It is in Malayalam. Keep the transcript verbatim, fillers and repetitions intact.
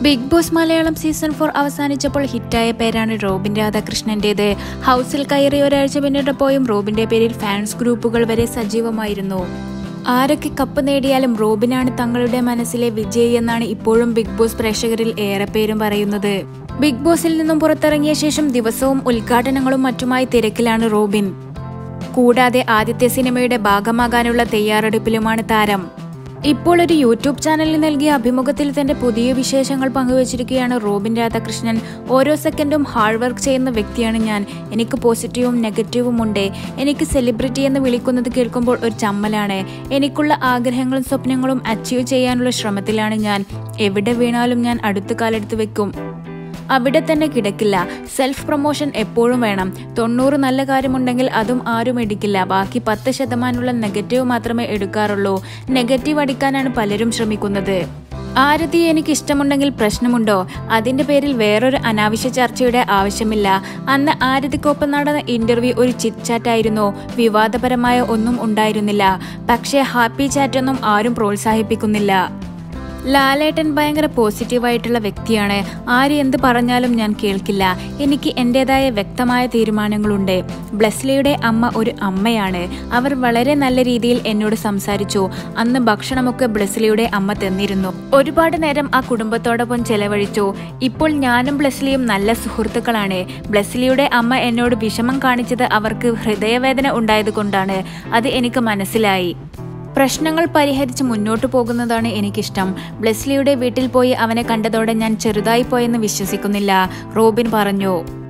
Big Boss Malayalam season four അവസാനിച്ചപ്പോൾ ഹിറ്റായ പേരാണ് റോബിൻ രാധാകൃഷ്ണന്റേത്. ഹൗസിൽ കയറി ഒരാഴ്ച പിന്നിട്ടപ്പോഴും റോബിന്റെ പേരിൽ ഫാൻസ് ഗ്രൂപ്പുകൾ വരെ സജീവമായിരുന്നു. ആരൊക്കെ കപ്പ് നേടിയാലും റോബിനാണ് തങ്ങളുടെ മനസ്സിലെ വിജയി എന്നാണ് ഇപ്പോഴും ബിഗ് ബോസ് പ്രേക്ഷകരിൽ ഏറെ പേരും പറയുന്നത്. ബിഗ് ബോസിൽ നിന്നും പുറത്തിറങ്ങിയ ശേഷം ദിവസവും ഉദ്ഘാടനങ്ങളും മറ്റുമായി തിരക്കിലാണ് റോബിൻ. കൂടാതെ ആദ്യത്തെ സിനിമയുടെ ഭാഗമാകാനുള്ള തയ്യാറെടുപ്പിലുമാണ് താരം. ഇപ്പോൾ ഒരു യൂട്യൂബ് ചാനലിൽ നൽകിയ അഭിമുഖത്തിൽ തന്റെ പുതിയ വിശേഷങ്ങൾ പങ്കുവച്ചിരിക്കുകയാണ് റോബിൻ രാധാകൃഷ്ണൻ. ഓരോ സെക്കൻഡും ഹാർഡ് വർക്ക് ചെയ്യുന്ന വ്യക്തിയാണ് ഞാൻ. എനിക്ക് പോസിറ്റീവും നെഗറ്റീവും ഉണ്ട്. എനിക്ക് സെലിബ്രിറ്റി എന്ന് വിളിക്കുന്നത് കേൾക്കുമ്പോൾ ഒരു ചമ്മലാണ്. എനിക്കുള്ള ആഗ്രഹങ്ങളും സ്വപ്നങ്ങളും അച്ചീവ് ചെയ്യാനുള്ള ശ്രമത്തിലാണ് ഞാൻ. എവിടെ വീണാലും ഞാൻ അടുത്ത കാലെടുത്ത് വെക്കും. അവിടെ തന്നെ കിടക്കില്ല. സെൽഫ് പ്രൊമോഷൻ എപ്പോഴും വേണം. തൊണ്ണൂറ് നല്ല കാര്യമുണ്ടെങ്കിൽ അതും ആരും എടുക്കില്ല. ബാക്കി പത്ത് ശതമാനമുള്ള നെഗറ്റീവ് മാത്രമേ എടുക്കാറുള്ളൂ. നെഗറ്റീവ് അടിക്കാനാണ് പലരും ശ്രമിക്കുന്നത്. ആരതിയെ എനിക്ക് ഇഷ്ടമുണ്ടെങ്കിൽ പ്രശ്നമുണ്ടോ? അതിന്റെ പേരിൽ വേറൊരു അനാവശ്യ ചർച്ചയുടെ ആവശ്യമില്ല. അന്ന് ആരതിക്കൊപ്പം നടന്ന ഇന്റർവ്യൂ ഒരു ചിറ്റ് ചാറ്റ് ആയിരുന്നു. വിവാദപരമായ ഒന്നും ഉണ്ടായിരുന്നില്ല. പക്ഷേ ഹാപ്പി ചാറ്റൊന്നും ആരും പ്രോത്സാഹിപ്പിക്കുന്നില്ല. ലാലേട്ടൻ ഭയങ്കര പോസിറ്റീവായിട്ടുള്ള വ്യക്തിയാണ്. ആര് എന്ത് പറഞ്ഞാലും ഞാൻ കേൾക്കില്ല. എനിക്ക് എൻ്റെതായ വ്യക്തമായ തീരുമാനങ്ങളുണ്ട്. ബ്ലെസ്ലിയുടെ അമ്മ ഒരു അമ്മയാണ്. അവർ വളരെ നല്ല രീതിയിൽ എന്നോട് സംസാരിച്ചു. അന്ന് ഭക്ഷണമൊക്കെ ബ്ലെസ്ലിയുടെ അമ്മ തന്നിരുന്നു. ഒരുപാട് നേരം ആ കുടുംബത്തോടൊപ്പം ചെലവഴിച്ചു. ഇപ്പോൾ ഞാനും ബ്ലെസ്ലിയും നല്ല സുഹൃത്തുക്കളാണ്. ബ്ലെസ്ലിയുടെ അമ്മ എന്നോട് വിഷമം കാണിച്ചത് അവർക്ക് ഹൃദയവേദന ഉണ്ടായതുകൊണ്ടാണ്. അത് എനിക്ക് മനസ്സിലായി. പ്രശ്നങ്ങൾ പരിഹരിച്ച് മുന്നോട്ടു പോകുന്നതാണ് എനിക്കിഷ്ടം. ബ്ലെസ്ലിയുടെ വീട്ടിൽ പോയി അവനെ കണ്ടതോടെ ഞാൻ ചെറുതായി പോയെന്ന് വിശ്വസിക്കുന്നില്ല, റോബിൻ പറഞ്ഞു.